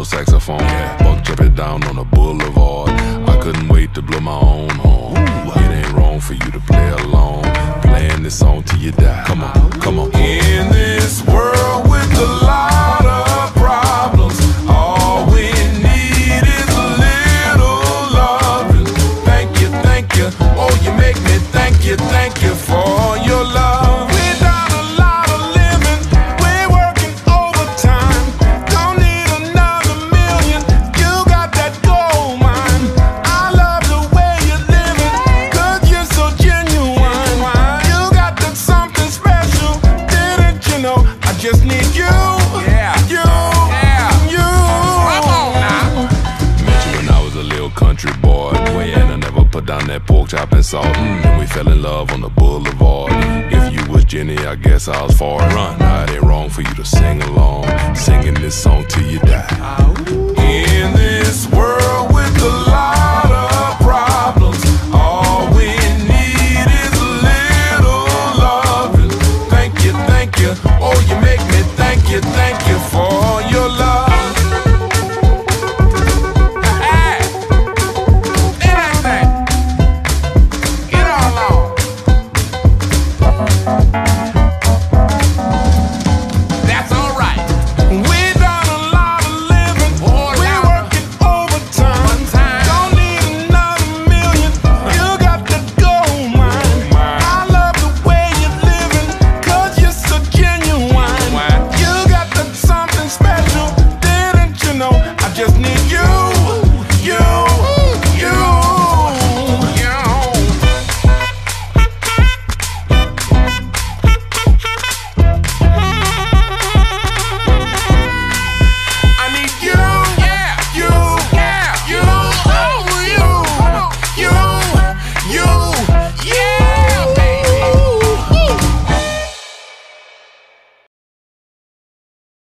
alto saxophone. Buck jumping down on the boulevard. I couldn't wait to blow my own horn. It ain't wrong for you to play along, playing this song till you die. Come on, come on. In this world with a lot of problems, all we need is a little loving. Thank you, oh you make me thank you for your love. We done a lot of living, we're working overtime. Don't need another million, you got that gold mine. I love the way you're living, 'cause you're so genuine. You got that something special, didn't you know? I just need you, you. Come on now. Met you when I was a little country boy, and I never put down that pork chop and salt. Then we fell in love on the boulevard. If you was Jenny, I guess I was far. Run, now it ain't wrong for you to sing along, singing this song till you die. In this